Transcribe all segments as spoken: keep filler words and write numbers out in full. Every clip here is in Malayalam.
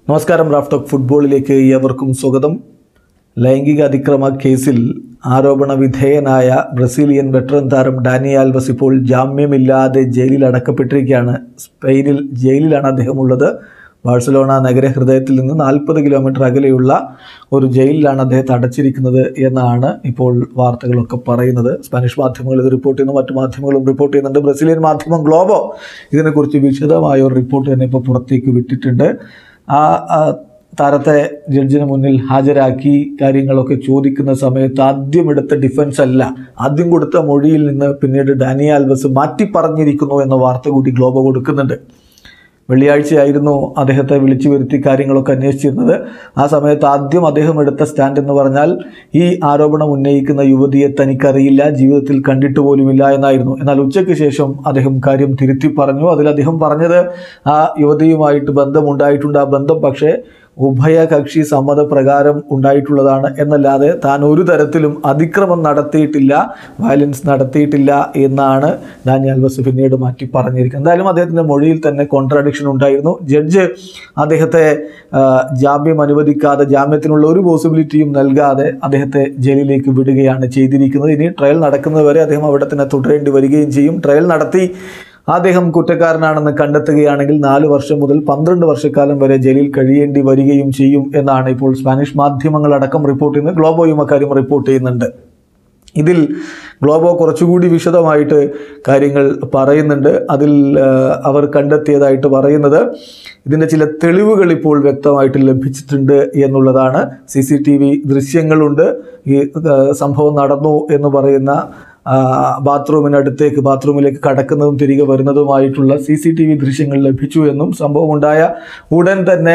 നമസ്കാരം. റാഫ് ടോക്ക് ഫുട്ബോളിലേക്ക് ഏവർക്കും സ്വാഗതം. ലൈംഗിക അതിക്രമ കേസിൽ ആരോപണ വിധേയനായ ബ്രസീലിയൻ വെറ്ററൻ താരം ഡാനി ആൽവസ് ഇപ്പോൾ ജാമ്യമില്ലാതെ ജയിലിൽ അടക്കപ്പെട്ടിരിക്കുകയാണ്. സ്പെയിനിൽ ജയിലിലാണ് അദ്ദേഹം ഉള്ളത്. ബാഴ്സലോണ നഗരഹൃദയത്തിൽ നിന്ന് നാൽപ്പത് കിലോമീറ്റർ അകലെയുള്ള ഒരു ജയിലിലാണ് അദ്ദേഹത്തെ അടച്ചിരിക്കുന്നത് എന്നാണ് ഇപ്പോൾ വാർത്തകളൊക്കെ പറയുന്നത്. സ്പാനിഷ് മാധ്യമങ്ങൾ ഇത് റിപ്പോർട്ട് ചെയ്യുന്നു, മറ്റു മാധ്യമങ്ങളും റിപ്പോർട്ട് ചെയ്യുന്നുണ്ട്. ബ്രസീലിയൻ മാധ്യമം ഗ്ലോബോ ഇതിനെക്കുറിച്ച് വിശദമായ ഒരു റിപ്പോർട്ട് തന്നെ ഇപ്പോൾ പുറത്തേക്ക് വിട്ടിട്ടുണ്ട്. ആ താരത്തെ ജഡ്ജിന് മുന്നിൽ ഹാജരാക്കി കാര്യങ്ങളൊക്കെ ചോദിക്കുന്ന സമയത്ത് ആദ്യം എടുത്ത ഡിഫൻസ് അല്ല, ആദ്യം കൊടുത്ത മൊഴിയിൽ നിന്ന് പിന്നീട് ഡാനി ആൽവസ് മാറ്റി പറഞ്ഞിരിക്കുന്നു എന്ന വാർത്ത കൂടി ഗ്ലോബോ കൊടുക്കുന്നുണ്ട്. വെള്ളിയാഴ്ചയായിരുന്നു അദ്ദേഹത്തെ വിളിച്ചു വരുത്തി കാര്യങ്ങളൊക്കെ അന്വേഷിച്ചിരുന്നത്. ആ സമയത്ത് ആദ്യം അദ്ദേഹം എടുത്ത സ്റ്റാൻഡ് എന്ന് പറഞ്ഞാൽ ഈ ആരോപണം ഉന്നയിക്കുന്ന യുവതിയെ തനിക്കറിയില്ല, ജീവിതത്തിൽ കണ്ടിട്ട് പോലുമില്ല എന്നായിരുന്നു. എന്നാൽ ഉച്ചയ്ക്ക് ശേഷം അദ്ദേഹം കാര്യം തിരുത്തി പറഞ്ഞു. അതിൽ അദ്ദേഹം പറഞ്ഞത് ആ യുവതിയുമായിട്ട് ബന്ധമുണ്ടായിട്ടുണ്ട്, ആ ബന്ധം പക്ഷേ ഉഭയകക്ഷി സമ്മതപ്രകാരം ഉണ്ടായിട്ടുള്ളതാണ് എന്നല്ലാതെ താൻ ഒരു തരത്തിലും അതിക്രമം നടത്തിയിട്ടില്ല, വയലൻസ് നടത്തിയിട്ടില്ല എന്നാണ് ഡാനി ആൽവസ് പിന്നീട് മാറ്റി പറഞ്ഞിരിക്കുന്നത്. എന്തായാലും അദ്ദേഹത്തിൻ്റെ മൊഴിയിൽ തന്നെ കോൺട്രാഡിക്ഷൻ ഉണ്ടായിരുന്നു. ജഡ്ജ് അദ്ദേഹത്തെ ജാമ്യം അനുവദിക്കാതെ, ജാമ്യത്തിനുള്ള ഒരു പോസിബിലിറ്റിയും നൽകാതെ അദ്ദേഹത്തെ ജയിലിലേക്ക് വിടുകയാണ് ചെയ്തിരിക്കുന്നത്. ഇനി ട്രയൽ നടക്കുന്നതുവരെ അദ്ദേഹം അവിടെ തന്നെ തുടരേണ്ടി വരികയും ചെയ്യും. ട്രയൽ നടത്തി അദ്ദേഹം കുറ്റക്കാരനാണെന്ന് കണ്ടെത്തുകയാണെങ്കിൽ നാല് വർഷം മുതൽ പന്ത്രണ്ട് വർഷക്കാലം വരെ ജയിലിൽ കഴിയേണ്ടി വരികയും ചെയ്യും എന്നാണ് ഇപ്പോൾ സ്പാനിഷ് മാധ്യമങ്ങളടക്കം റിപ്പോർട്ട് ചെയ്യുന്നത്. ഗ്ലോബോയും അക്കാര്യം റിപ്പോർട്ട് ചെയ്യുന്നുണ്ട്. ഇതിൽ ഗ്ലോബോ കുറച്ചുകൂടി വിശദമായിട്ട് കാര്യങ്ങൾ പറയുന്നുണ്ട്. അതിൽ അവർ കണ്ടെത്തിയതായിട്ട് പറയുന്നത് ഇതിൻ്റെ ചില തെളിവുകൾ ഇപ്പോൾ വ്യക്തമായിട്ട് ലഭിച്ചിട്ടുണ്ട് എന്നുള്ളതാണ്. സി സി ടി വി ദൃശ്യങ്ങളുണ്ട്. ഈ സംഭവം നടന്നു എന്ന് പറയുന്ന ബാത്റൂമിനടുത്തേക്ക് ബാത്റൂമിലേക്ക് കടക്കുന്നതും തിരികെ വരുന്നതുമായിട്ടുള്ള സി സി ടി വി ദൃശ്യങ്ങൾ ലഭിച്ചു എന്നും സംഭവമുണ്ടായ ഉടൻ തന്നെ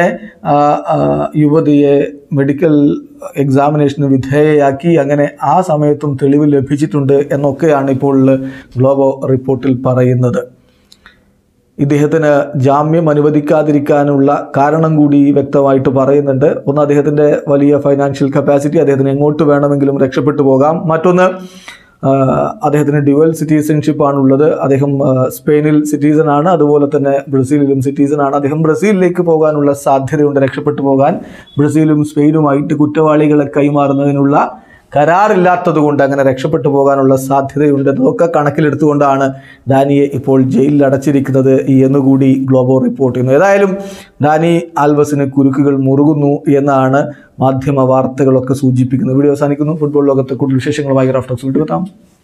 യുവതിയെ മെഡിക്കൽ എക്സാമിനേഷന് വിധേയയാക്കി, അങ്ങനെ ആ സമയത്തും തെളിവ് ലഭിച്ചിട്ടുണ്ട് എന്നൊക്കെയാണ് ഇപ്പോൾ ഗ്ലോബോ റിപ്പോർട്ടിൽ പറയുന്നത്. ഇദ്ദേഹത്തിന് ജാമ്യം അനുവദിക്കാതിരിക്കാനുള്ള കാരണം കൂടി വ്യക്തമായിട്ട് പറയുന്നുണ്ട്. ഒന്ന്, അദ്ദേഹത്തിൻ്റെ വലിയ ഫൈനാൻഷ്യൽ കപ്പാസിറ്റി, അദ്ദേഹത്തിന് എങ്ങോട്ട് വേണമെങ്കിലും രക്ഷപ്പെട്ടു പോകാം. മറ്റൊന്ന്, അദ്ദേഹത്തിന് ഡ്യുവൽ സിറ്റിസൺഷിപ്പ് ആണുള്ളത്. അദ്ദേഹം സ്പെയിനിൽ സിറ്റിസൺ ആണ്, അതുപോലെ തന്നെ ബ്രസീലിലും സിറ്റിസൺ ആണ്. അദ്ദേഹം ബ്രസീലിലേക്ക് പോകാനുള്ള സാധ്യതയുണ്ട്, രക്ഷപ്പെട്ടു പോകാൻ. ബ്രസീലും സ്പെയിനുമായിട്ട് കുറ്റവാളികളെ കൈമാറുന്നതിനുള്ള കരാറില്ലാത്തത് കൊണ്ട് അങ്ങനെ രക്ഷപ്പെട്ടു പോകാനുള്ള സാധ്യതയുണ്ട്. അതൊക്കെ കണക്കിലെടുത്തുകൊണ്ടാണ് ഡാനിയെ ഇപ്പോൾ ജയിലിൽ അടച്ചിരിക്കുന്നത് എന്നുകൂടി ഗ്ലോബോ റിപ്പോർട്ട് ചെയ്യുന്നു. ഏതായാലും ഡാനി ആൽവസിന് കുരുക്കുകൾ മുറുകുന്നു എന്നാണ് മാധ്യമ വാർത്തകളൊക്കെ സൂചിപ്പിക്കുന്നത്. വീഡിയോ അവസാനിക്കുന്നു. ഫുട്ബോൾ ലോകത്തെ കൂടുതൽ വിശേഷങ്ങളുമായി റാഫ് ടോക്സ് വീണ്ടും എത്താം.